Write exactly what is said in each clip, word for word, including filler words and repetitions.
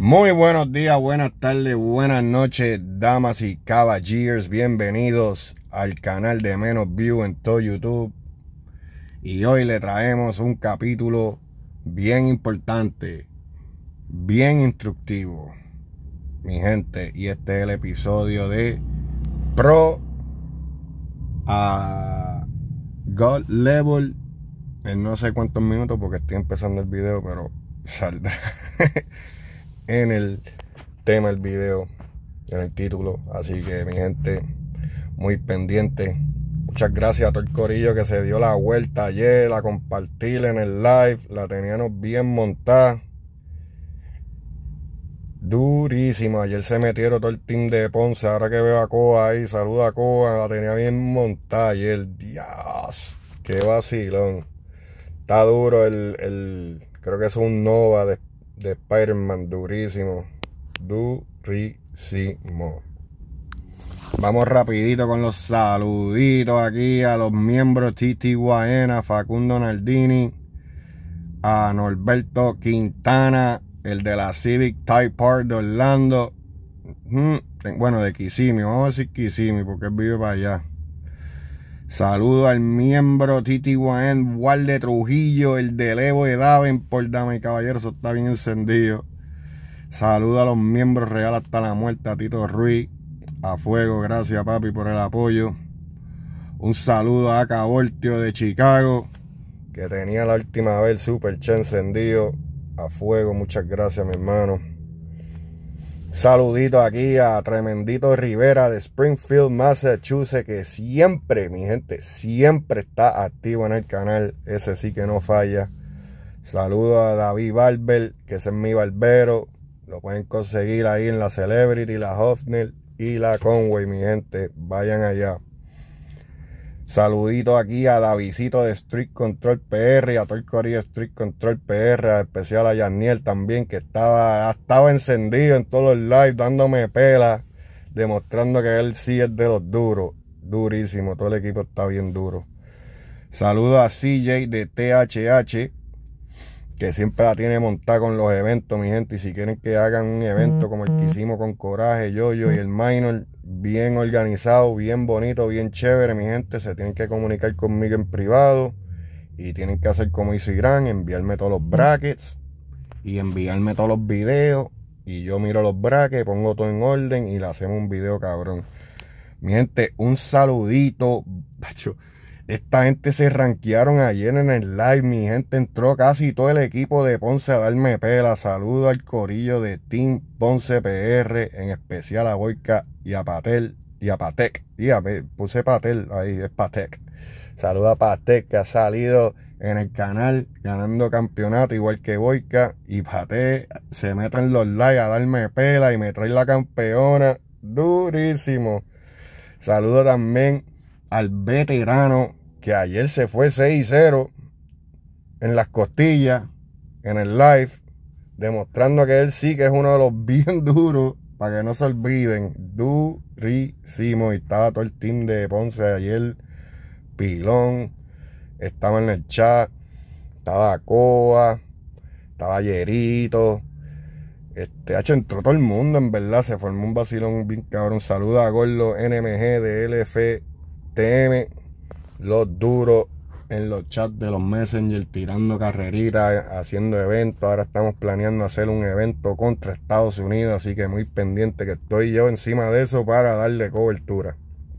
Muy buenos días, buenas tardes, buenas noches, damas y caballeros. Bienvenidos al canal de Menos View en todo YouTube. Y hoy le traemos un capítulo bien importante, bien instructivo, mi gente. Y este es el episodio de Pro a God Level en no sé cuántos minutos, porque estoy empezando el video, pero saldrá en el tema del video, en el título. Así que mi gente, muy pendiente. Muchas gracias a todo el corillo que se dio la vuelta ayer a compartir en el live. La teníamos bien montada, durísimo. Ayer se metieron todo el team de Ponce. Ahora que veo a Coa ahí, saluda a Coa. La tenía bien montada ayer. Dios, qué vacilón. Está duro el, el creo que es un Nova de, de Spider-Man, durísimo, durísimo. Vamos rapidito con los saluditos aquí a los miembros: Titi Guaena, Facundo Nardini, a Norberto Quintana, el de la Civic Type Park de Orlando, bueno, de Kissimmee, vamos a decir Kissimmee porque él vive para allá. Saludo al miembro Titi Guaén, Walde Trujillo, el de Levo de Davenport, dama y caballero, eso está bien encendido. Saludo a los miembros Real hasta la muerte, a Tito Ruiz, a fuego, gracias papi por el apoyo. Un saludo a Cabortio de Chicago, que tenía la última vez el super chat encendido, a fuego, muchas gracias mi hermano. Saludito aquí a Tremendito Rivera de Springfield, Massachusetts, que siempre, mi gente, siempre está activo en el canal. Ese sí que no falla. Saludo a David Barber, que ese es mi barbero. Lo pueden conseguir ahí en la Celebrity, la Hofner y la Conway, mi gente. Vayan allá. Saludito aquí a Davidito de Street Control P R y a todo el corillo de Street Control P R, a especial a Yaniel también, que estaba, estaba encendido en todos los lives, dándome pela, demostrando que él sí es de los duros, durísimo, todo el equipo está bien duro. Saludo a C J de T H H, que siempre la tiene montada con los eventos, mi gente, y si quieren que hagan un evento como el que hicimos con Coraje, Yoyo y el Minor, bien organizado, bien bonito, bien chévere, mi gente, se tienen que comunicar conmigo en privado y tienen que hacer como hizo Irán, enviarme todos los brackets y enviarme todos los videos, y yo miro los brackets, pongo todo en orden y le hacemos un video cabrón. Mi gente, un saludito. Esta gente se rankearon ayer en el live, mi gente. Entró casi todo el equipo de Ponce a darme pela. Saludo al corillo de Team Ponce P R, en especial a Boyka y a Patel y a Patek. Y a, puse Patel, ahí es Patek. Saludo a Patek, que ha salido en el canal ganando campeonato igual que Boyka. Y Patek se mete en los lives a darme pela y me trae la campeona. Durísimo. Saludo también al veterano, que ayer se fue seis cero en las costillas, en el live, demostrando que él sí que es uno de los bien duros, para que no se olviden, durísimo. Y estaba todo el team de Ponce ayer, pilón, estaba en el chat, estaba Coa, estaba Yerito, este, hecho, entró todo el mundo, en verdad, se formó un vacilón bien cabrón. Saluda a Gordo N M G de L F T M, los duros en los chats de los Messenger, tirando carreritas, haciendo eventos. Ahora estamos planeando hacer un evento contra Estados Unidos, así que muy pendiente, que estoy yo encima de eso para darle cobertura.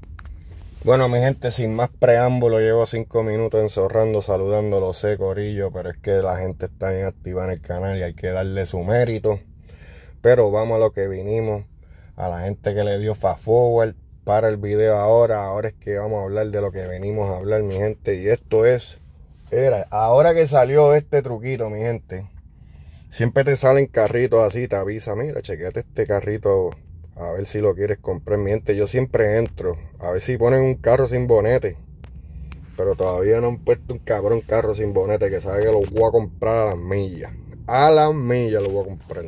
Bueno, mi gente, sin más preámbulo, llevo cinco minutos enzorrando, saludando, lo sé, corillo, pero es que la gente está bien activa en el canal y hay que darle su mérito. Pero vamos a lo que vinimos, a la gente que le dio fast forward para el video ahora. Ahora es que vamos a hablar de lo que venimos a hablar, mi gente. Y esto es, era, ahora que salió este truquito, mi gente, siempre te salen carritos así, te avisa, mira, chequeate este carrito, a ver si lo quieres comprar, mi gente. Yo siempre entro, a ver si ponen un carro sin bonete, pero todavía no han puesto un cabrón carro sin bonete, que sabe que lo voy a comprar a las millas. A las millas lo voy a comprar.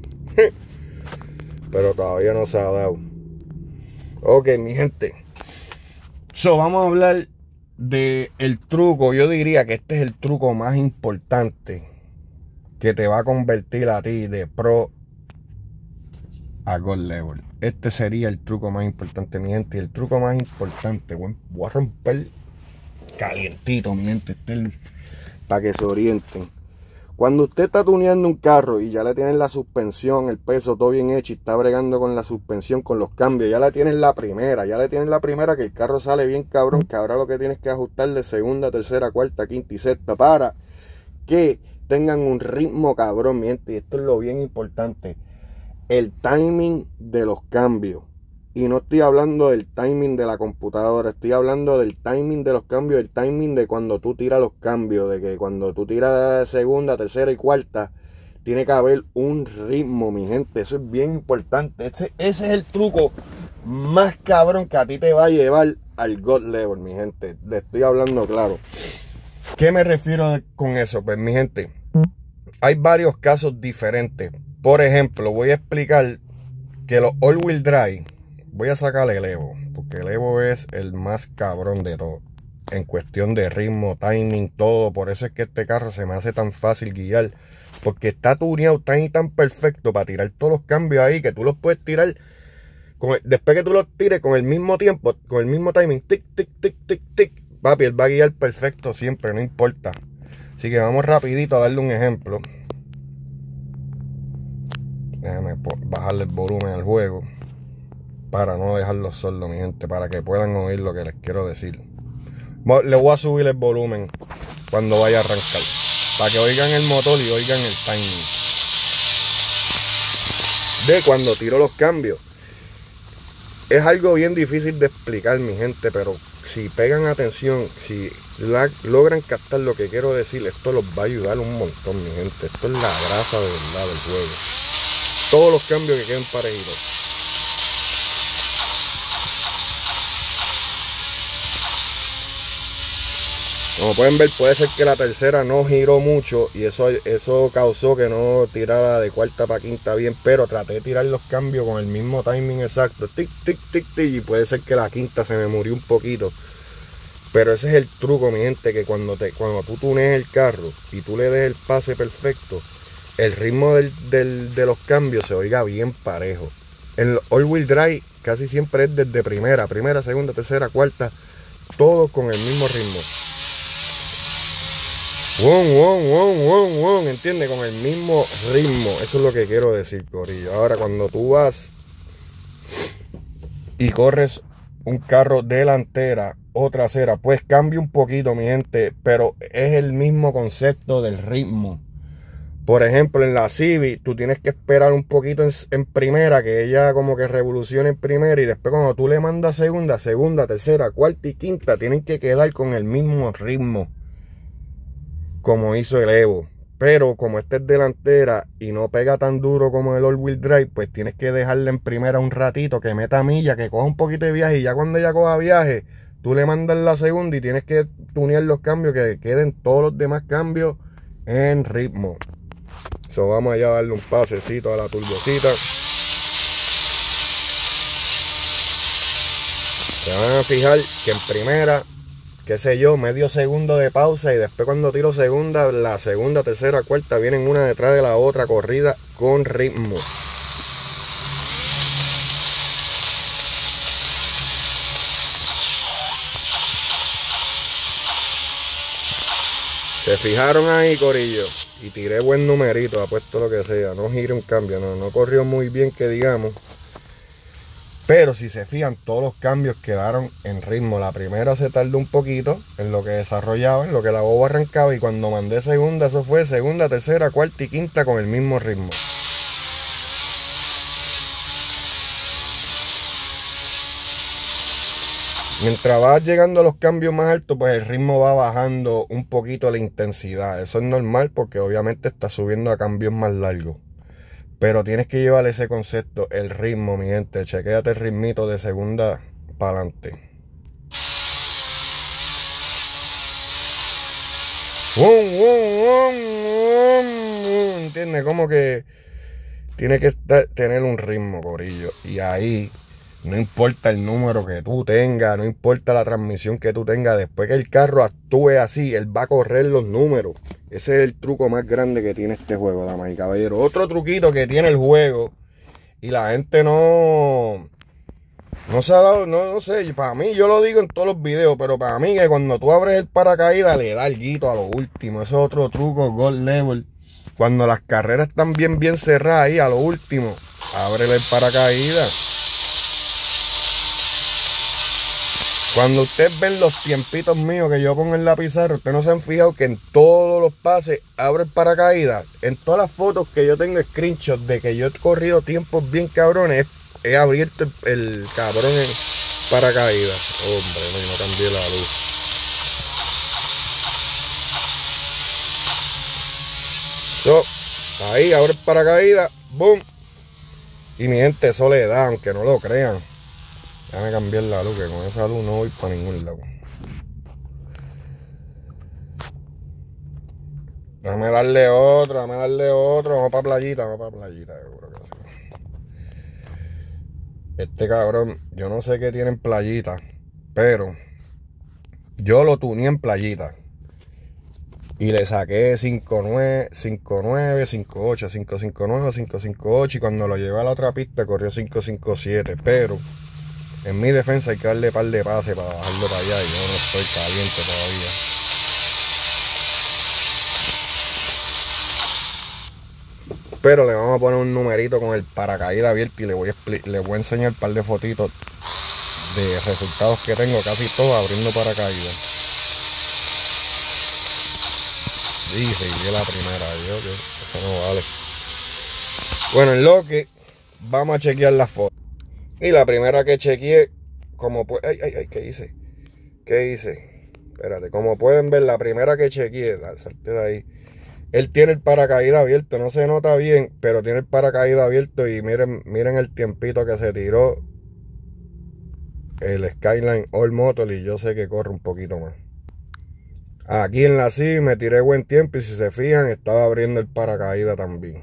Pero todavía no se ha dado. Ok, mi gente, so, vamos a hablar de el truco. Yo diría que este es el truco más importante que te va a convertir a ti de pro a God Level. Este sería el truco más importante, mi gente. Y el truco más importante, bueno, voy a romper calientito, mi gente, este, para que se orienten. Cuando usted está tuneando un carro y ya le tienen la suspensión, el peso todo bien hecho y está bregando con la suspensión, con los cambios, ya le tienen la primera, ya le tienen la primera que el carro sale bien cabrón, que ahora lo que tienes que ajustarle segunda, tercera, cuarta, quinta y sexta para que tengan un ritmo cabrón, mi gente. Y esto es lo bien importante, el timing de los cambios. Y no estoy hablando del timing de la computadora, estoy hablando del timing de los cambios, el timing de cuando tú tiras los cambios, de que cuando tú tiras segunda, tercera y cuarta, tiene que haber un ritmo, mi gente. Eso es bien importante. Ese, ese es el truco más cabrón que a ti te va a llevar al God Level, mi gente. Le estoy hablando claro. ¿Qué me refiero con eso? Pues, mi gente, hay varios casos diferentes. Por ejemplo, voy a explicar que los all-wheel drive, voy a sacar el Evo, porque el Evo es el más cabrón de todo. En cuestión de ritmo, timing, todo. Por eso es que este carro se me hace tan fácil guiar. Porque está tuneado tan y tan perfecto para tirar todos los cambios ahí, que tú los puedes tirar, con el, después que tú los tires con el mismo tiempo, con el mismo timing, tic, tic, tic, tic, tic. Papi, él va a guiar perfecto siempre, no importa. Así que vamos rapidito a darle un ejemplo. Déjame bajarle el volumen al juego para no dejarlo sordo, mi gente, para que puedan oír lo que les quiero decir. Le voy a subir el volumen cuando vaya a arrancar, para que oigan el motor y oigan el timing de cuando tiro los cambios. Es algo bien difícil de explicar, mi gente, pero si pegan atención, si la, logran captar lo que quiero decir, esto los va a ayudar un montón, mi gente. Esto es la grasa de verdad del juego. Todos los cambios que queden parejitos. Como pueden ver, puede ser que la tercera no giró mucho y eso, eso causó que no tirara de cuarta para quinta bien, pero traté de tirar los cambios con el mismo timing exacto, tic, tic, tic, tic, y puede ser que la quinta se me murió un poquito. Pero ese es el truco, mi gente, que cuando, te, cuando tú tunees el carro y tú le des el pase perfecto, el ritmo del, del, de los cambios se oiga bien parejo. En el all-wheel drive casi siempre es desde primera, primera, segunda, tercera, cuarta, todos con el mismo ritmo. Won, won, won, won, won, ¿entiendes? Con el mismo ritmo. Eso es lo que quiero decir, corillo. Ahora, cuando tú vas y corres un carro delantera o trasera, pues cambia un poquito, mi gente, pero es el mismo concepto del ritmo. Por ejemplo, en la Civic, tú tienes que esperar un poquito en, en primera, que ella como que revolucione en primera, y después cuando tú le mandas segunda, segunda, tercera, cuarta y quinta, tienen que quedar con el mismo ritmo como hizo el Evo. Pero como esta es delantera y no pega tan duro como el all-wheel drive, pues tienes que dejarla en primera un ratito, que meta milla, que coja un poquito de viaje, y ya cuando ella coja viaje, tú le mandas la segunda y tienes que tunear los cambios, que queden todos los demás cambios en ritmo. So, vamos allá a darle un pasecito a la turbocita. Se van a fijar que en primera, qué sé yo, medio segundo de pausa, y después cuando tiro segunda, la segunda, tercera, cuarta vienen una detrás de la otra, corrida con ritmo. Se fijaron ahí, corillo, y tiré buen numerito, apuesto lo que sea. No gire un cambio, no, no corrió muy bien, que digamos. Pero si se fijan, todos los cambios quedaron en ritmo. La primera se tardó un poquito en lo que desarrollaba, en lo que la boba arrancaba. Y cuando mandé segunda, eso fue segunda, tercera, cuarta y quinta con el mismo ritmo. Mientras vas llegando a los cambios más altos, pues el ritmo va bajando un poquito la intensidad. Eso es normal porque obviamente está subiendo a cambios más largos. Pero tienes que llevar ese concepto, el ritmo, mi gente. Chequéate el ritmito de segunda para adelante. ¿Entiendes? Como que tiene que estar, tener un ritmo, corillo. Y ahí, no importa el número que tú tengas, no importa la transmisión que tú tengas, después que el carro actúe así, él va a correr los números. Ese es el truco más grande que tiene este juego, damas y caballeros. Otro truquito que tiene el juego Y la gente no... No se ha dado, no, no sé, para mí, yo lo digo en todos los videos, pero para mí que cuando tú abres el paracaídas le da el guito a lo último. Ese es otro truco, gold level. Cuando las carreras están bien, bien cerradas ahí, a lo último, ábrele el paracaídas. Cuando ustedes ven los tiempitos míos que yo pongo en la pizarra, ustedes no se han fijado que en todos los pases abro el paracaídas. En todas las fotos que yo tengo screenshots de que yo he corrido tiempos bien cabrones, he abierto el, el cabrón en paracaídas. Hombre, no, no cambié la luz. So, ahí abro el paracaídas, boom. Y mi gente, soledad, aunque no lo crean. Déjame cambiar la luz, que con esa luz no voy para ningún lado. Déjame darle otro, déjame darle otro. Vamos para playita, vamos para playita, seguro que sí. Este cabrón, yo no sé qué tiene en playita, pero yo lo tuneé en playita. Y le saqué cinco nueve, cinco nueve, cinco ocho, cinco cinco nueve, cinco cinco ocho. Y cuando lo llevé a la otra pista corrió cinco cinco siete. Pero en mi defensa hay que darle par de pase para bajarlo para allá. Y yo no estoy caliente todavía. Pero le vamos a poner un numerito con el paracaídas abierto. Y le voy a, le voy a enseñar un par de fotitos de resultados que tengo. Casi todos abriendo paracaídas. Y seguí la primera, yo que eso no vale. Bueno, en lo que vamos a chequear la foto. Y la primera que chequeé, como pues, ay, ay, ay, ¿qué hice? ¿Qué hice? Espérate, como pueden ver, la primera que chequeé, salte de ahí. Él tiene el paracaídas abierto, no se nota bien, pero tiene el paracaídas abierto y miren, miren el tiempito que se tiró el Skyline All Motor y yo sé que corre un poquito más. Aquí en la C I me tiré buen tiempo y si se fijan estaba abriendo el paracaídas también.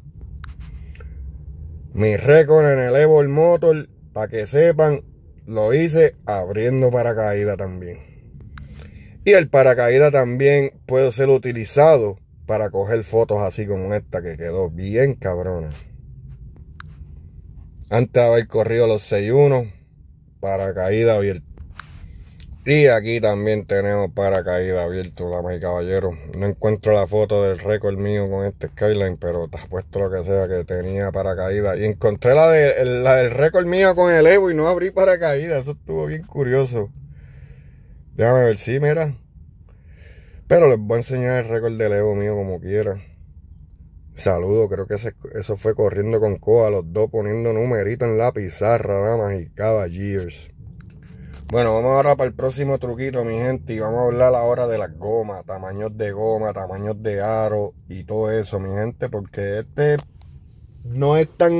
Mi récord en el Evo Motor, para que sepan, lo hice abriendo paracaídas también. Y el paracaídas también puede ser utilizado para coger fotos así como esta que quedó bien cabrona. Antes de haber corrido los seis uno, paracaídas abierto. Y aquí también tenemos paracaídas abierto, damas y caballeros. No encuentro la foto del récord mío con este Skyline, pero te apuesto lo que sea que tenía paracaídas. Y encontré la, de, la del récord mío con el Evo y no abrí paracaídas. Eso estuvo bien curioso. Déjame ver, sí, mira. Pero les voy a enseñar el récord del Evo mío como quiera. Saludos, creo que ese, eso fue corriendo con Coa, los dos poniendo numeritos en la pizarra, damas y caballeros. Bueno, vamos ahora para el próximo truquito, mi gente, y vamos a hablar ahora de las gomas, tamaños de goma, tamaños de aro y todo eso, mi gente, porque este no es tan...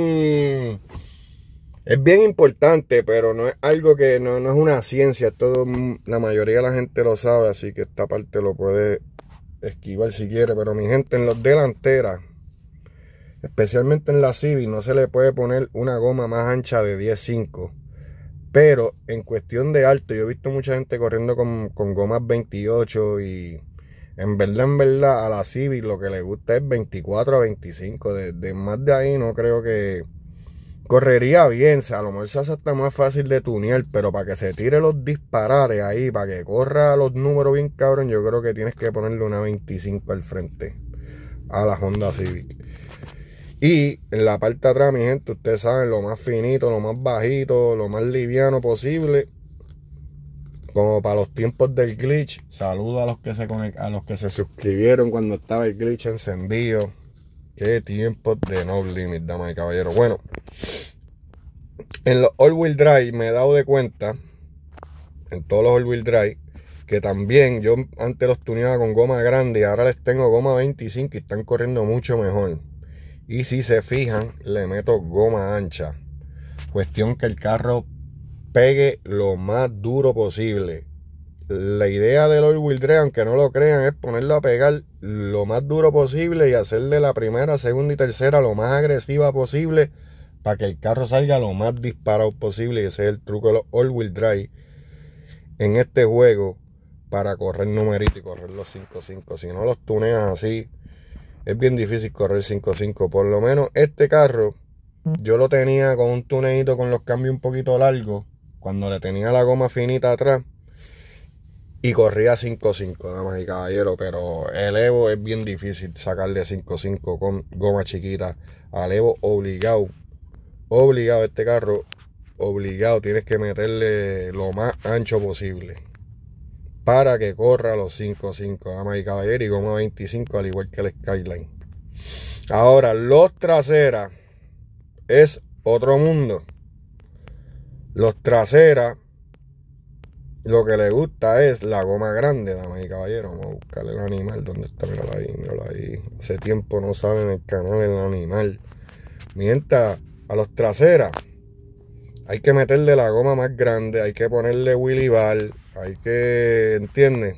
Es bien importante, pero no es algo que no, no es una ciencia, todo, la mayoría de la gente lo sabe, así que esta parte lo puede esquivar si quiere, pero mi gente, en los delanteras, especialmente en la Civic, no se le puede poner una goma más ancha de diez cinco. Pero en cuestión de alto, yo he visto mucha gente corriendo con, con gomas veintiocho y en verdad, en verdad, a la Civic lo que le gusta es veinticuatro a veinticinco. De, de más de ahí no creo que correría bien. O sea, a lo mejor se hace hasta más fácil de tunear, pero para que se tire los disparates ahí, para que corra los números bien cabrón, yo creo que tienes que ponerle una veinticinco al frente a la Honda Civic. Y en la parte de atrás, mi gente, ustedes saben, lo más finito, lo más bajito, lo más liviano posible. Como para los tiempos del glitch. Saludo a los que se a los que se suscribieron cuando estaba el glitch encendido. Qué tiempos de no limit, damas y caballeros. Bueno, en los all-wheel drive me he dado de cuenta, en todos los all-wheel drive, que también yo antes los tuneaba con goma grande y ahora les tengo goma veinticinco y están corriendo mucho mejor. Y si se fijan, le meto goma ancha. Cuestión que el carro pegue lo más duro posible. La idea del all-wheel drive, aunque no lo crean, es ponerlo a pegar lo más duro posible y hacerle la primera, segunda y tercera lo más agresiva posible para que el carro salga lo más disparado posible. Y ese es el truco de los all-wheel drive en este juego para correr numerito y correr los cinco cinco. Si no los tuneas así, es bien difícil correr cinco cinco. Por lo menos este carro yo lo tenía con un tuneito con los cambios un poquito largos, cuando le tenía la goma finita atrás, y corría cinco cinco, damas y caballeros, pero el Evo es bien difícil sacarle cinco cinco con goma chiquita. Al Evo obligado, obligado este carro, obligado, tienes que meterle lo más ancho posible para que corra los cinco cinco, damas y caballeros, y goma veinticinco al igual que el Skyline. Ahora, los traseras es otro mundo. Los traseras, lo que le gusta es la goma grande, damas y caballeros. Vamos a buscarle el animal. ¿Dónde está? Míralo ahí, míralo ahí. Hace tiempo no sale en el canal el animal. Mientras a los traseras hay que meterle la goma más grande, hay que ponerle Willy Bar, hay que, ¿entiendes?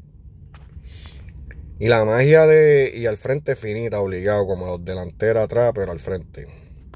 Y la magia de, y al frente finita, obligado, como los delanteros atrás, pero al frente.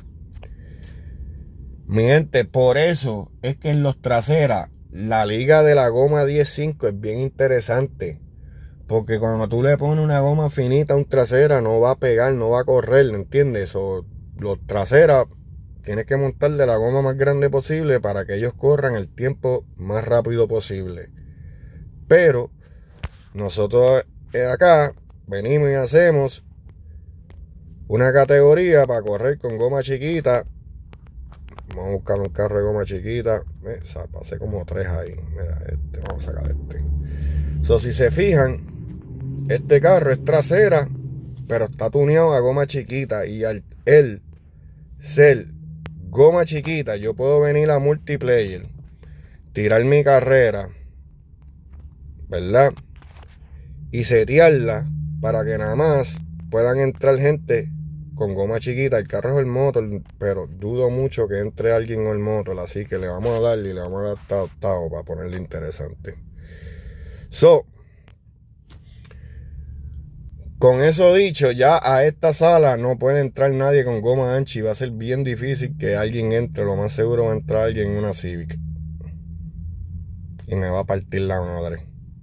Mi gente, por eso es que en los traseras, la liga de la goma diez cinco es bien interesante. Porque cuando tú le pones una goma finita a un trasera, no va a pegar, no va a correr, ¿entiendes? O los traseras, tienes que montarle la goma más grande posible para que ellos corran el tiempo más rápido posible. Pero nosotros acá venimos y hacemos una categoría para correr con goma chiquita. Vamos a buscar un carro de goma chiquita. Eh, o sea, pasé como tres ahí. Mira, este, vamos a sacar este. So, si se fijan, este carro es trasera, pero está tuneado a goma chiquita. Y al él ser goma chiquita, yo puedo venir a multiplayer, tirar mi carrera, ¿verdad? Y setearla para que nada más puedan entrar gente con goma chiquita. El carro es el motor, pero dudo mucho que entre alguien con el motor, así que le vamos a darle y le vamos a dar tao tao para ponerle interesante. So, con eso dicho, ya a esta sala no puede entrar nadie con goma ancha y va a ser bien difícil que alguien entre. Lo más seguro va a entrar alguien en una Civic y me va a partir la madre.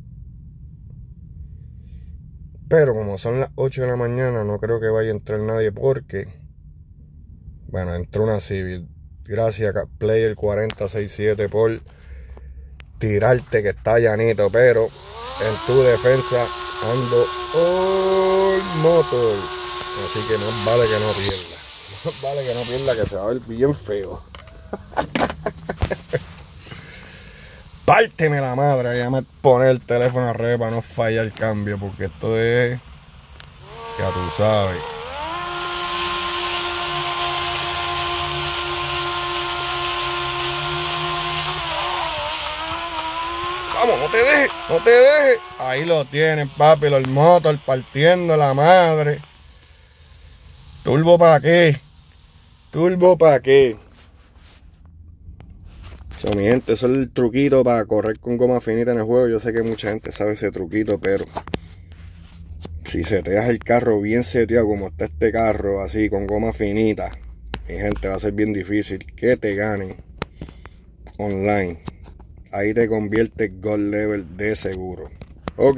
Pero como son las ocho de la mañana, no creo que vaya a entrar nadie porque, bueno, entró una Civic. Gracias a Player cuarenta sesenta y siete por tirarte que está llanito, pero en tu defensa ando all motor. Así que más vale que no pierda. Más vale que no pierda, que se va a ver bien feo. Párteme la madre, ya me poner el teléfono al revés para no fallar el cambio, porque esto es, ya tú sabes. Vamos, no te dejes, no te dejes. Ahí lo tienen, papi, los motor partiendo la madre. ¿Turbo para qué? ¿Turbo para qué? So, mi gente, eso es el truquito para correr con goma finita en el juego. Yo sé que mucha gente sabe ese truquito, pero si seteas el carro bien seteado como está este carro, así con goma finita, mi gente, va a ser bien difícil que te ganen online. Ahí te conviertes gold level de seguro. Ok.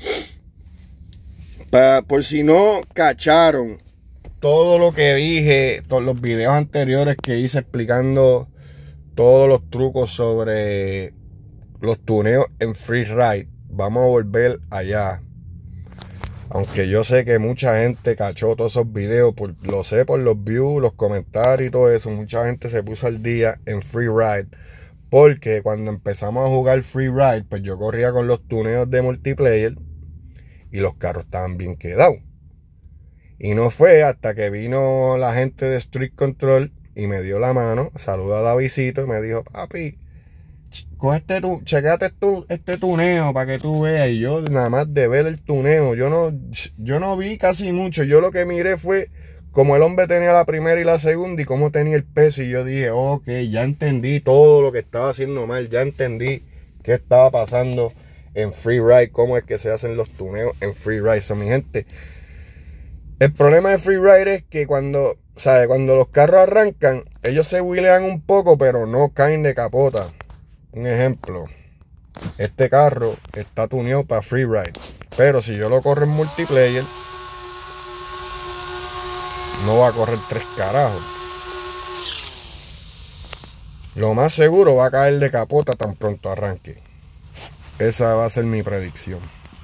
Pa, por si no cacharon todo lo que dije, todos los videos anteriores que hice explicando todos los trucos sobre los tuneos en freeride, vamos a volver allá. Aunque yo sé que mucha gente cachó todos esos videos, por, lo sé por los views, los comentarios y todo eso. Mucha gente se puso al día en freeride. Porque cuando empezamos a jugar freeride, pues yo corría con los tuneos de multiplayer y los carros estaban bien quedados. Y no fue hasta que vino la gente de Street Control y me dio la mano, saludó a Davidcito y me dijo, papi, coge este tu, checate tu, este tuneo para que tú veas. Y yo nada más de ver el tuneo, yo no, yo no vi casi mucho. Yo lo que miré fue como el hombre tenía la primera y la segunda y cómo tenía el peso. Y yo dije, ok, ya entendí todo lo que estaba haciendo mal, ya entendí qué estaba pasando en freeride, cómo es que se hacen los tuneos en freeride. So, mi gente, el problema de freeride es que cuando, ¿sabe? Cuando los carros arrancan, ellos se wheelean un poco, pero no caen de capota. Un ejemplo, este carro está tuneado para freeride, pero si yo lo corro en multiplayer, no va a correr tres carajos. lo más seguro va a caer de capota tan pronto arranque. Esa va a ser mi predicción.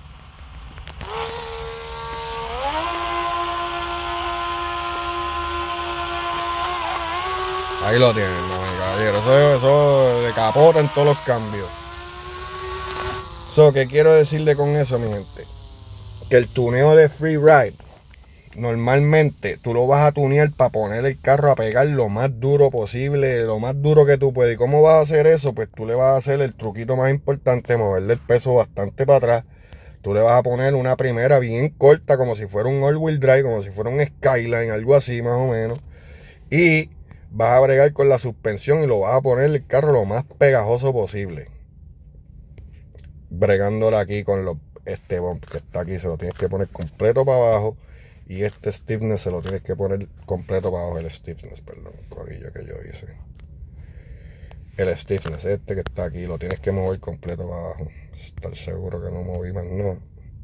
Ahí lo tienen, no, mi caballero. Eso, eso de capota en todos los cambios. So, ¿qué quiero decirle con eso, mi gente? Que el tuneo de Freeride, normalmente tú lo vas a tunear para poner el carro a pegar lo más duro posible, lo más duro que tú puedes. ¿Y cómo vas a hacer eso? Pues tú le vas a hacer el truquito más importante, moverle el peso bastante para atrás. Tú le vas a poner una primera bien corta, como si fuera un all-wheel drive, como si fuera un Skyline, algo así más o menos. Y vas a bregar con la suspensión y lo vas a poner el carro lo más pegajoso posible. Bregándola aquí con los, este bump que está aquí, se lo tienes que poner completo para abajo. Y este stiffness se lo tienes que poner completo para abajo. El stiffness, perdón, corillo que yo hice. El stiffness, este que está aquí, lo tienes que mover completo para abajo. Estar seguro que no moví más, no.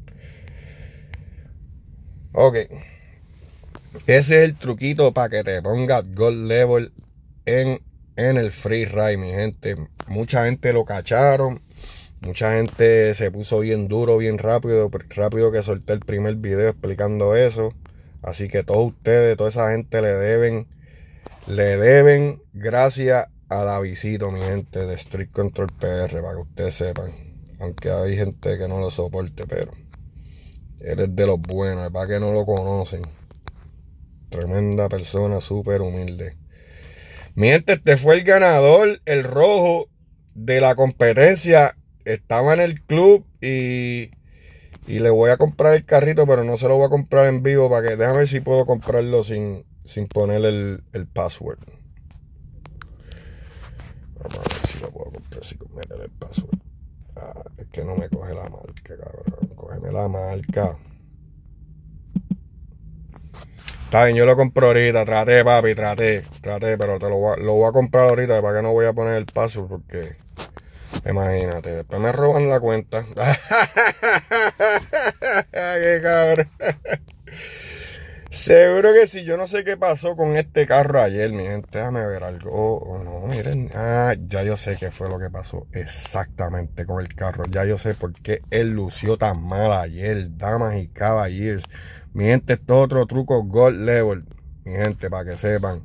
Ok. Ese es el truquito para que te pongas gold level en, en el Freeride, mi gente. Mucha gente lo cacharon. Mucha gente se puso bien duro, bien rápido. Rápido que solté el primer video explicando eso. Así que todos ustedes, toda esa gente le deben, le deben gracias a Davidcito, mi gente, de Street Control P R, para que ustedes sepan. Aunque hay gente que no lo soporte, pero él es de los buenos, para que no lo conocen. Tremenda persona, súper humilde. Mi gente, este fue el ganador, el rojo de la competencia. Estaba en el club y, y le voy a comprar el carrito, pero no se lo voy a comprar en vivo. Para que, déjame ver si puedo comprarlo sin, sin poner el, el password. Vamos a ver si lo puedo comprar sin meter el password. Ah, es que no me coge la marca, cabrón. Cógeme la marca. Está bien, yo lo compro ahorita. Traté, papi, traté. Traté, pero te lo voy a, lo voy a comprar ahorita. Para que no voy a poner el password, porque imagínate, después me roban la cuenta. Qué cabrón. Seguro que sí. Yo no sé qué pasó con este carro ayer, mi gente. Déjame ver algo. Oh, oh, no, miren. Ah, ya yo sé qué fue lo que pasó exactamente con el carro. Ya yo sé por qué él lució tan mal ayer. Damas y caballeros. Mi gente, esto es otro truco gold level. Mi gente, para que sepan.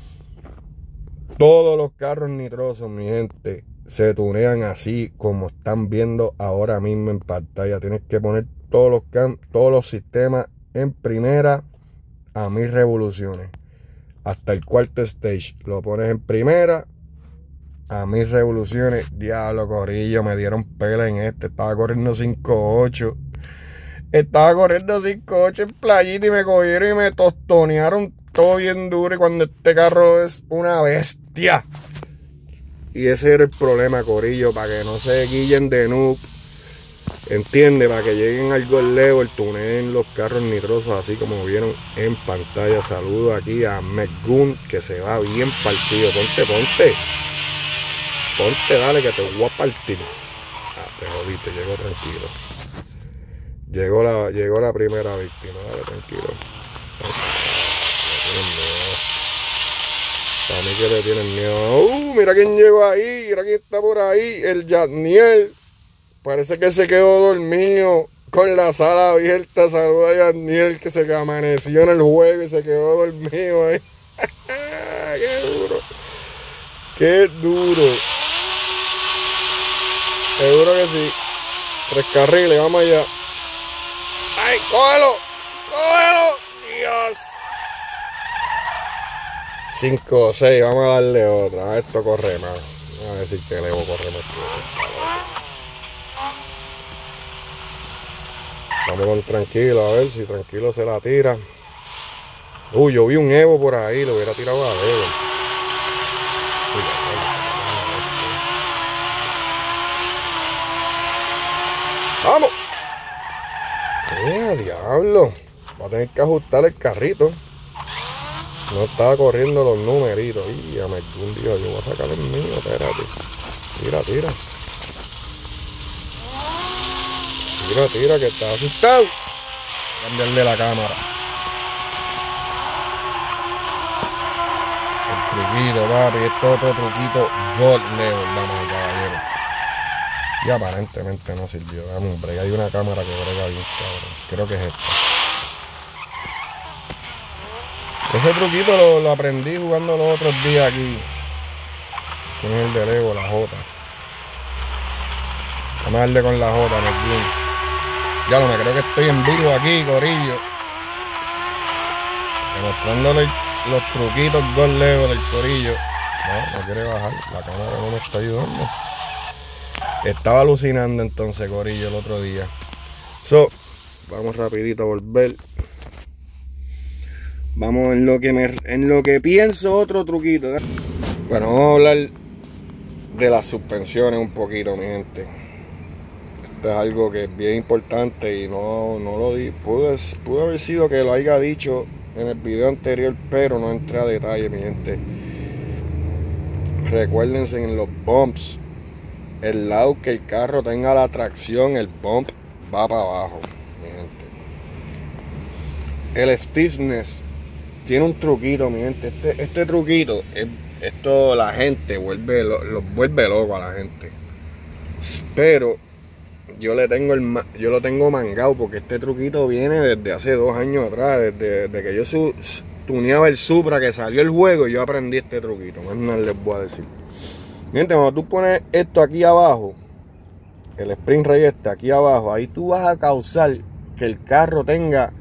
Todos los carros nitrosos, mi gente, se tunean así como están viendo ahora mismo en pantalla. Tienes que poner todos los, cam todos los sistemas en primera a mil revoluciones. Hasta el cuarto stage. Lo pones en primera a mil revoluciones. Diablo, corillo, me dieron pela en este. Estaba corriendo cinco ocho. Estaba corriendo cinco ocho en playita y me cogieron y me tostonearon todo bien duro. Y cuando este carro es una bestia. Y ese era el problema, corillo, para que no se guillen de noob. Entiende, para que lleguen al gold level, tuneen los carros nitrosos así como vieron en pantalla. Saludo aquí a McGoon, que se va bien partido. Ponte, ponte. Ponte, dale, que te voy a partir. Ah, te jodiste, llegó tranquilo. Llegó la, llegó la primera víctima, dale, tranquilo. Para mí que le tienen miedo. Uh, mira quién llegó ahí, mira quién está por ahí, el Yadniel. Parece que se quedó dormido con la sala abierta. Saluda a Yadniel, que se amaneció en el juego y se quedó dormido ahí. Qué duro. Qué duro. Seguro que sí. Tres carriles, vamos allá. ¡Ay, cógelo! ¡Cógelo! ¡Dios! cinco o seis, vamos a darle otra. Esto corre más. Vamos a decir que el Evo corre más. Vamos con tranquilo, a ver si tranquilo se la tira. Uy, yo vi un Evo por ahí, lo hubiera tirado a Evo. ¡Vamos! ¡Eh, diablo! Va a tener que ajustar el carrito. No estaba corriendo los numeritos. Y ya me un día yo voy a sacar el mío, espérate. Tira, tira. Tira, tira, que está asustado. Cambiarle la cámara. truquitos, papi. Esto es otro truquito God level, vamos, caballero. Y aparentemente no sirvió. Dame un break. Hay una cámara que brega bien, cabrón. Creo que es esta. Ese truquito lo, lo aprendí jugando los otros días aquí. ¿Quién es el de Lego? La J. Vamos a darle con la J en el Bloom. Ya no me creo que estoy en vivo aquí, corillo. Demostrándole los truquitos God level del corillo. No, no quiere bajar. La cámara no me está ayudando. Estaba alucinando entonces, corillo, el otro día. So, vamos rapidito a volver. Vamos en lo que me, en lo que pienso otro truquito, ¿eh? Bueno, vamos a hablar de las suspensiones un poquito, mi gente. Esto es algo que es bien importante y no, no lo di. Pudo, pudo haber sido que lo haya dicho en el video anterior, pero no entré a detalle, mi gente. Recuérdense en los bumps. El lado que el carro tenga la tracción, el bump va para abajo, mi gente. El stiffness tiene un truquito, mi gente. Este, este truquito, es, esto la gente vuelve, lo, lo vuelve loco a la gente. Pero yo le tengo el, yo lo tengo mangado porque este truquito viene desde hace dos años atrás, desde, desde que yo su, tuneaba el Supra que salió el juego, y yo aprendí este truquito. Más nada les voy a decir. Gente, cuando tú pones esto aquí abajo, el Spring Ray este aquí abajo, ahí tú vas a causar que el carro tenga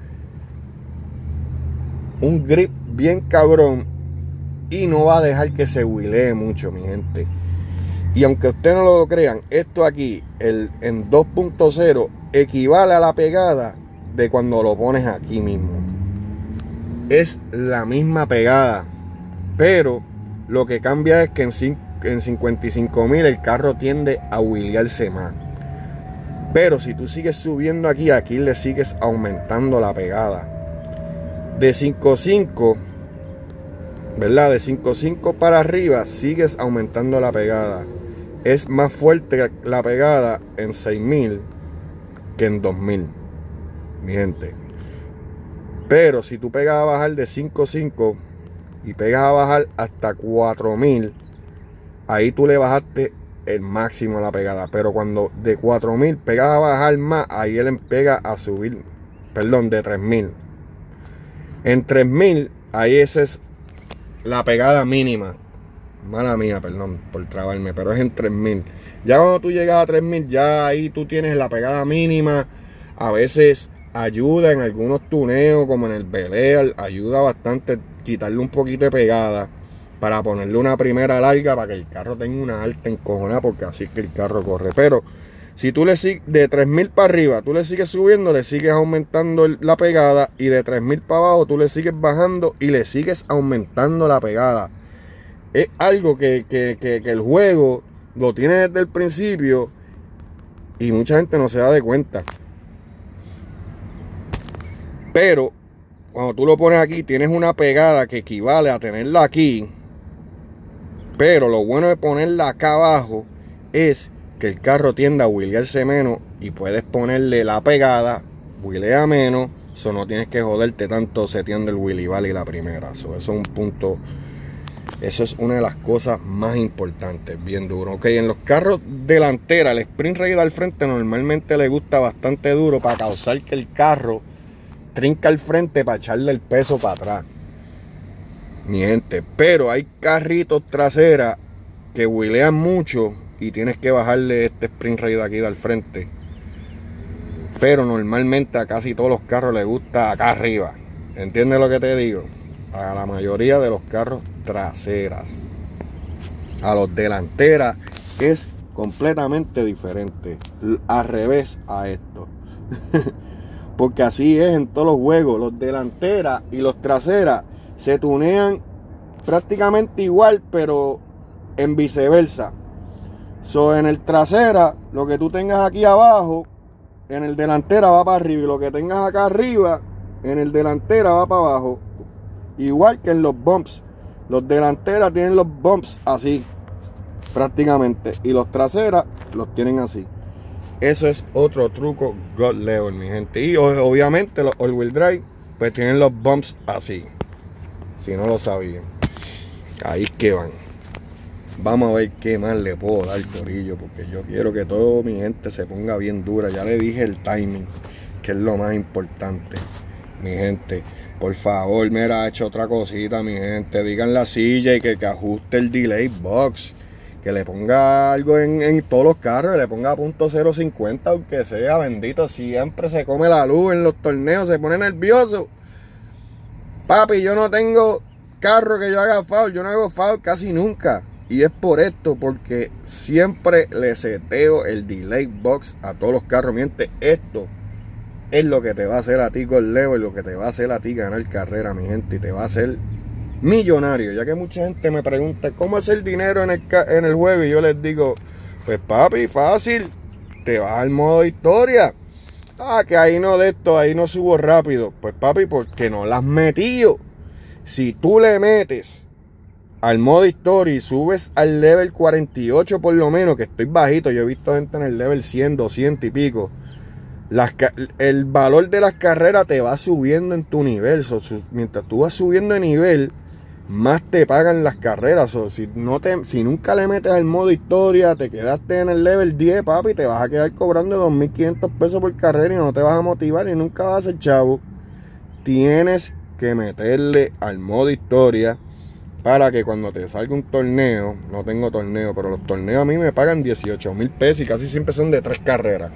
un grip bien cabrón y no va a dejar que se huilee mucho, mi gente. Y aunque ustedes no lo crean, esto aquí, el, en dos punto cero, equivale a la pegada de cuando lo pones aquí mismo. Es la misma pegada, pero lo que cambia es que en cinco en cincuenta y cinco mil el carro tiende a huilearse más. Pero si tú sigues subiendo aquí, aquí le sigues aumentando la pegada. De cinco punto cinco, ¿verdad? De cinco punto cinco para arriba sigues aumentando la pegada. Es más fuerte la pegada en seis mil que en dos mil, mi gente. Pero si tú pegas a bajar de cinco punto cinco y pegas a bajar hasta cuatro mil, ahí tú le bajaste el máximo a la pegada. Pero cuando de cuatro mil pegas a bajar más, ahí él pega a subir, perdón, de tres mil. En tres mil, ahí esa es la pegada mínima. Mala mía, perdón por trabarme, pero es en tres mil. Ya cuando tú llegas a tres mil, ya ahí tú tienes la pegada mínima. A veces ayuda en algunos tuneos, como en el Bel Air, ayuda bastante quitarle un poquito de pegada, para ponerle una primera larga para que el carro tenga una alta encojonada, porque así es que el carro corre. Pero si tú le sigues de tres mil para arriba, tú le sigues subiendo, le sigues aumentando la pegada, y de tres mil para abajo tú le sigues bajando y le sigues aumentando la pegada. Es algo que, que, que, que el juego lo tiene desde el principio y mucha gente no se da de cuenta. Pero cuando tú lo pones aquí, tienes una pegada que equivale a tenerla aquí. Pero lo bueno de ponerla acá abajo es que el carro tiende a huilearse menos y puedes ponerle la pegada, huilea menos, eso no tienes que joderte tanto seteando el Willy Valley la primera. So, eso es un punto, eso es una de las cosas más importantes, bien duro. Ok, en los carros delanteros, el Spring Raid al frente normalmente le gusta bastante duro para causar que el carro trinca al frente para echarle el peso para atrás, mi gente. Pero hay carritos traseras que huilean mucho y tienes que bajarle este Spring Raid aquí del frente. Pero normalmente a casi todos los carros les gusta acá arriba. ¿Entiendes lo que te digo? A la mayoría de los carros traseras. A los delanteras es completamente diferente. Al revés a esto. Porque así es en todos los juegos. Los delanteras y los traseras se tunean prácticamente igual, pero en viceversa. So, en el trasera, lo que tú tengas aquí abajo, en el delantera va para arriba. Y lo que tengas acá arriba, en el delantera va para abajo. Igual que en los bumps. Los delanteras tienen los bumps así, prácticamente. Y los traseras los tienen así. Eso es otro truco God level, mi gente. Y obviamente los all-wheel drive pues tienen los bumps así, si no lo sabían. Ahí es que van. Vamos a ver qué más le puedo dar, corillo, porque yo quiero que toda mi gente se ponga bien dura. Ya le dije el timing, que es lo más importante. Mi gente, por favor, mira, ha hecho otra cosita, mi gente. Digan la silla y que, que ajuste el delay box. Que le ponga algo en, en todos los carros, le ponga punto cero cincuenta, aunque sea, bendito. Siempre se come la luz en los torneos, se pone nervioso. Papi, yo no tengo carro que yo haga foul, yo no hago foul casi nunca. Y es por esto, porque siempre le seteo el delay box a todos los carros. Mi gente, esto es lo que te va a hacer a ti con Leo y lo que te va a hacer a ti ganar carrera, mi gente. Y te va a hacer millonario. Ya que mucha gente me pregunta cómo hacer dinero en el, en el juego. Y yo les digo, pues papi, fácil. Te vas al modo historia. Ah, que ahí no de esto, ahí no subo rápido. Pues papi, porque no las has metido. Si tú le metes al modo historia y subes al level cuarenta y ocho por lo menos, que estoy bajito, yo he visto gente en el level cien, doscientos y pico, las, el valor de las carreras te va subiendo en tu nivel. So, su, mientras tú vas subiendo de nivel, más te pagan las carreras. So, si, no te, si nunca le metes al modo historia, te quedaste en el level diez, papi, te vas a quedar cobrando dos mil quinientos pesos por carrera y no te vas a motivar y nunca vas a ser chavo. Tienes que meterle al modo historia para que cuando te salga un torneo, no tengo torneo, pero los torneos a mí me pagan dieciocho mil pesos y casi siempre son de tres carreras.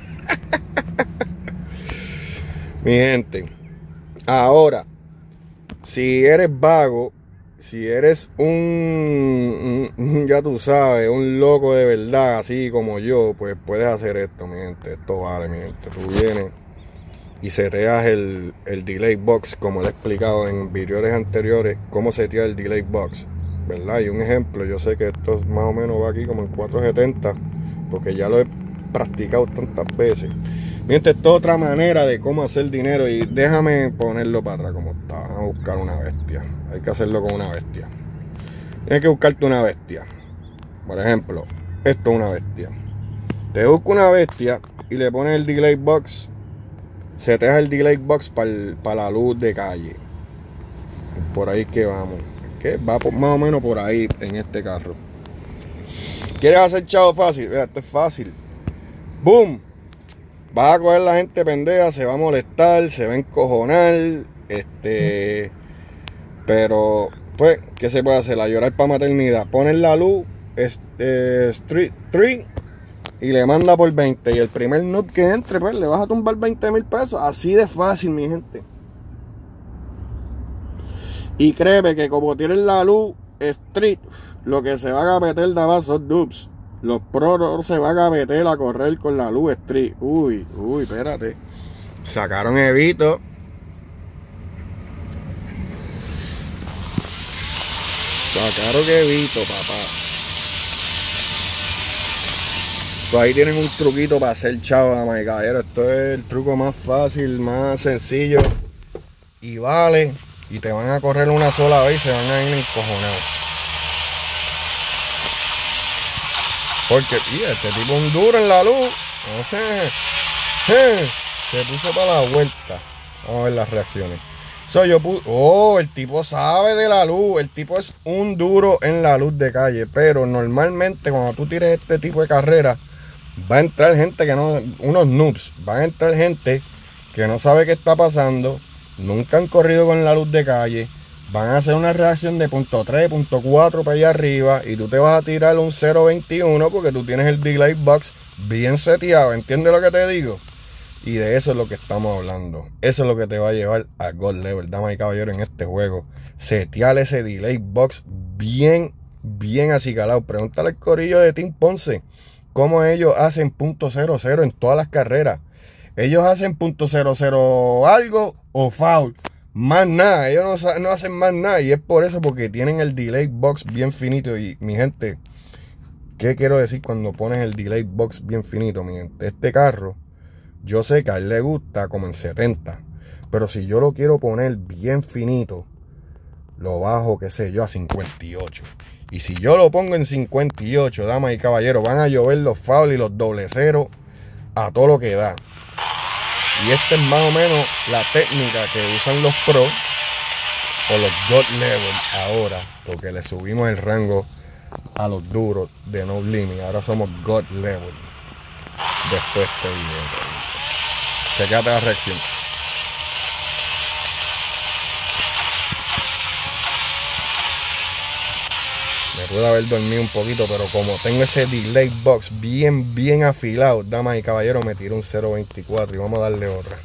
Mi gente, ahora, si eres vago, si eres un, un, ya tú sabes, un loco de verdad, así como yo, pues puedes hacer esto, mi gente. Esto vale, mi gente. Tú vienes y seteas el, el delay box, como le he explicado en videos anteriores, cómo setear el delay box, ¿verdad? Y un ejemplo, yo sé que esto más o menos va aquí como en cuatrocientos setenta, porque ya lo he practicado tantas veces. Miren, esto es otra manera de cómo hacer dinero. Y déjame ponerlo para atrás como está. Vamos a buscar una bestia. Hay que hacerlo con una bestia. Tienes que buscarte una bestia. Por ejemplo, esto es una bestia. Te busco una bestia y le pones el delay box. Seteas el delay box para pa la luz de calle. Por ahí que vamos. Que va por, más o menos por ahí en este carro. ¿Quieres hacer chavo fácil? Mira, esto es fácil. ¡Boom! Vas a coger la gente pendeja, se va a molestar, se va a encojonar, este, pero, pues, ¿qué se puede hacer? A llorar para maternidad. Pones la luz, este, street tree, y le manda por veinte, y el primer noob que entre, pues, le vas a tumbar veinte mil pesos, así de fácil, mi gente. Y créeme que como tienes la luz, street, lo que se van a meter de abajo son noobs. Los pros se van a meter a correr con la luz street. Uy, uy, espérate. Sacaron Evito. Sacaron Evito, papá. So, ahí tienen un truquito para hacer chavo, damas y caballeros. Esto es el truco más fácil, más sencillo. Y vale. Y te van a correr una sola vez y se van a ir encojonados. Porque, tío, este tipo un duro en la luz. No sé. Eh, se puso para la vuelta. Vamos a ver las reacciones. So, yo puse, oh, el tipo sabe de la luz. El tipo es un duro en la luz de calle. Pero normalmente cuando tú tires este tipo de carrera, va a entrar gente que no, unos noobs. Va a entrar gente que no sabe qué está pasando. Nunca han corrido con la luz de calle. Van a hacer una reacción de punto tres, punto cuatro para allá arriba. Y tú te vas a tirar un cero veintiuno porque tú tienes el delay box bien seteado. ¿Entiendes lo que te digo? Y de eso es lo que estamos hablando. Eso es lo que te va a llevar a gold level, damas y caballeros, en este juego. Setear ese delay box bien, bien acicalado. Pregúntale al corillo de Team Ponce cómo ellos hacen punto cero cero en todas las carreras. Ellos hacen punto cero cero algo o foul. Más nada, ellos no, no hacen más nada. Y es por eso, porque tienen el delay box bien finito. Y mi gente, ¿qué quiero decir cuando pones el delay box bien finito, mi gente? Este carro, yo sé que a él le gusta como en setenta. Pero si yo lo quiero poner bien finito, lo bajo, qué sé yo, a cincuenta y ocho. Y si yo lo pongo en cincuenta y ocho, damas y caballeros, van a llover los fouls y los doble cero a todo lo que da. Y esta es más o menos la técnica que usan los pros o los God Level ahora, porque le subimos el rango a los duros de No Limit. Ahora somos God Level después de este video. Checate la reacción. Me pude haber dormido un poquito, pero como tengo ese delay box bien, bien afilado, damas y caballeros, me tiró un cero veinticuatro y vamos a darle otra.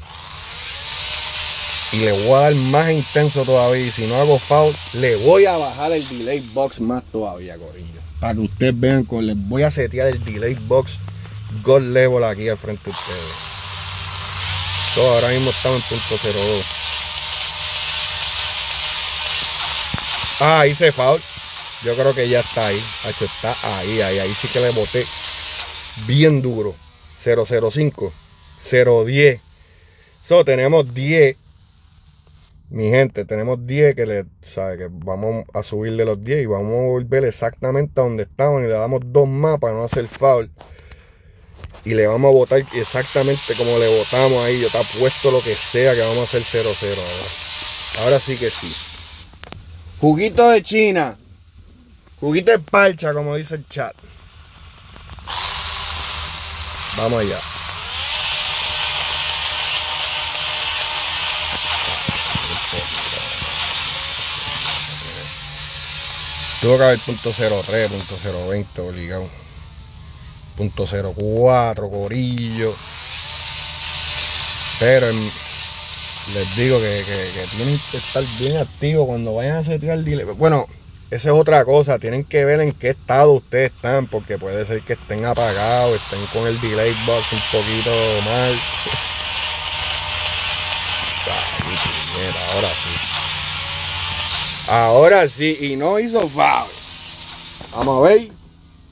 Y le voy a dar más intenso todavía. Y si no hago foul, le voy a bajar el delay box más todavía, corillo. Para que ustedes vean, con les voy a setear el delay box God Level aquí al frente de ustedes. So, ahora mismo estamos en punto cero dos. Ah, hice foul. Yo creo que ya está ahí. Hacho, está ahí, ahí, ahí sí que le boté bien duro. cero cero cinco, cero diez. So, tenemos diez. Mi gente, tenemos diez que le sabe que vamos a subirle los diez y vamos a volver exactamente a donde estaban y le damos dos más para no hacer foul. Y le vamos a botar exactamente como le botamos ahí. Yo te apuesto lo que sea que vamos a hacer cero cero ahora. Ahora sí que sí. Juguito de China. Juguito de parcha, como dice el chat. Vamos allá. Tuvo que haber punto cero tres, punto cero veinte obligado. Punto cero cuatro, corillo. Pero en, les digo que, que, que tienen que estar bien activos cuando vayan a setear delay. Bueno, esa es otra cosa. Tienen que ver en qué estado ustedes están, porque puede ser que estén apagados, estén con el delay box un poquito mal. Ay, ahora sí. Ahora sí, y no hizo foul. Vamos a ver.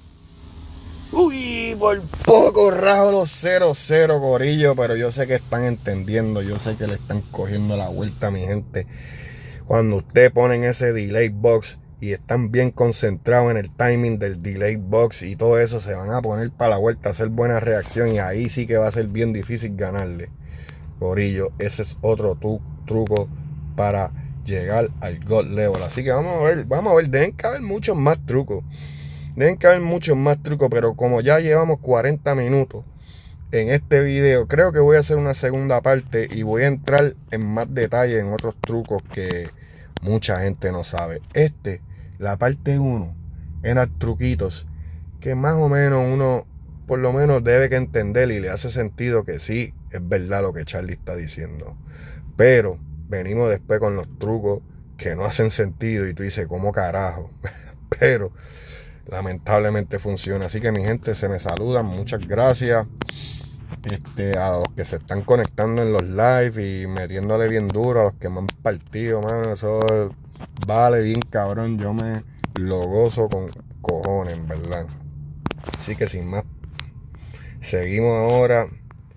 Uy, por poco rajo los cero cero, corillo, pero yo sé que están entendiendo, yo sé que le están cogiendo la vuelta a mi gente. Cuando ustedes ponen ese delay box y están bien concentrados en el timing del delay box y todo eso, se van a poner para la vuelta, a hacer buena reacción y ahí sí que va a ser bien difícil ganarle. Corillo, ese es otro tu, truco para llegar al God Level. Así que vamos a ver, vamos a ver, deben caber muchos más trucos. Deben caber muchos más trucos, pero como ya llevamos cuarenta minutos en este video, creo que voy a hacer una segunda parte y voy a entrar en más detalle en otros trucos que mucha gente no sabe. Este, la parte uno, eran truquitos que más o menos uno por lo menos debe que entender y le hace sentido que sí, es verdad lo que Charlie está diciendo. Pero venimos después con los trucos que no hacen sentido y tú dices, ¿cómo carajo? Pero lamentablemente funciona. Así que mi gente, se me saludan, muchas gracias este, a los que se están conectando en los live y metiéndole bien duro, a los que me han partido, mano, eso vale bien cabrón, yo me lo gozo con cojones, en verdad. Así que sin más, seguimos ahora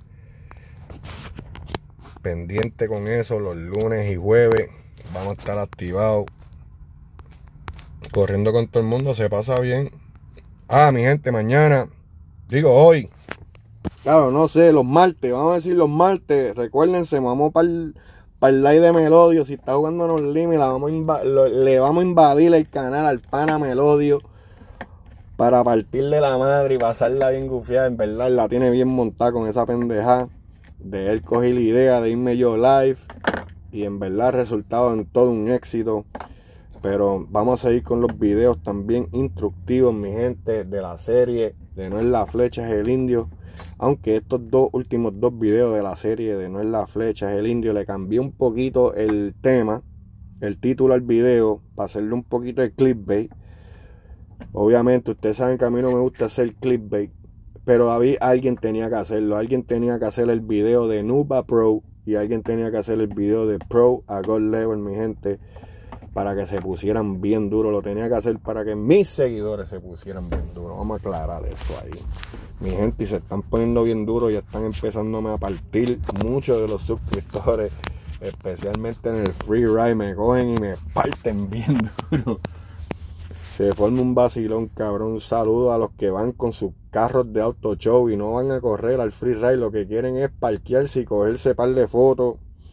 pendiente con eso. Los lunes y jueves vamos a estar activados, corriendo con todo el mundo, se pasa bien. Ah, mi gente, mañana, digo hoy, claro, no sé, los martes, vamos a decir los martes, recuérdense, vamos para el, para el live de Melodio. Si está jugando No Limit, la vamos a lo, le vamos a invadir el canal al pana Melodio para partirle la madre y pasarla bien gufiada. En verdad, la tiene bien montada con esa pendejada de él. Cogí la idea de irme yo live y en verdad el resultado en todo un éxito. Pero vamos a seguir con los videos también instructivos, mi gente, de la serie de No es la flecha, es el indio. Aunque estos dos últimos dos videos de la serie de No es la flecha, es el indio, le cambié un poquito el tema, el título al video, para hacerle un poquito de clickbait. Obviamente ustedes saben que a mí no me gusta hacer clickbait, pero había, alguien tenía que hacerlo. Alguien tenía que hacer el video de Noob a Pro y alguien tenía que hacer el video de Pro a God Level, mi gente, para que se pusieran bien duro. Lo tenía que hacer para que mis seguidores se pusieran bien duro. Vamos a aclarar eso ahí, mi gente. Y se están poniendo bien duro y están empezándome a partir. Muchos de los suscriptores, especialmente en el free ride, me cogen y me parten bien duro. Se forma un vacilón, cabrón. Un saludo a los que van con sus carros de auto show y no van a correr al free ride. Lo que quieren es parquearse y cogerse par de fotos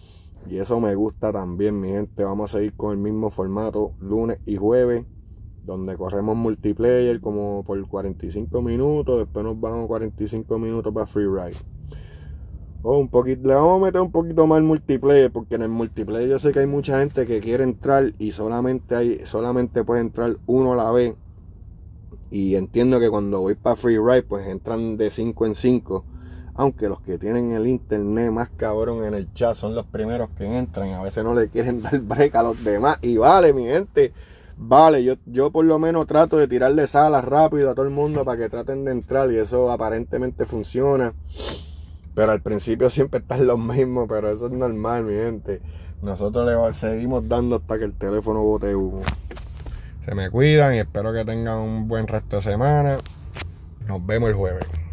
Y eso me gusta también, mi gente. Vamos a seguir con el mismo formato lunes y jueves, donde corremos multiplayer como por cuarenta y cinco minutos. Después nos vamos cuarenta y cinco minutos para free ride. Oh, un poquito, le vamos a meter un poquito más multiplayer, porque en el multiplayer yo sé que hay mucha gente que quiere entrar y solamente hay solamente puede entrar uno a la vez. Y entiendo que cuando voy para free ride pues entran de cinco en cinco. Aunque los que tienen el internet más cabrón en el chat son los primeros que entran. A veces no le quieren dar break a los demás. Y vale, mi gente, vale, yo, yo por lo menos trato de tirarle salas rápido a todo el mundo para que traten de entrar. Y eso aparentemente funciona. Pero al principio siempre están los mismos. Pero eso es normal, mi gente. Nosotros le seguimos dando hasta que el teléfono bote humo. Se me cuidan y espero que tengan un buen resto de semana. Nos vemos el jueves.